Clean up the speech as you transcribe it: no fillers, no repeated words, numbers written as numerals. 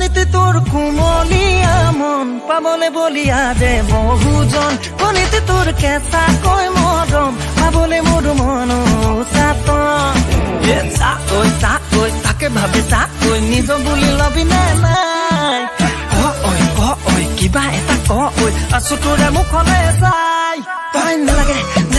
কণিতে তোৰ কুমলীয়া মন পাবলে বলিয়া যে বহুজন কণিতে তোৰ কেঁচা কৈ মৰম পাবলে মোৰ মন চাতন তাকে ভাবি চাকৈ নিজ বুলি লবি নে নাই ক কিবা এটা ক আছো তোৰে মুখলে চাই তই নালাগে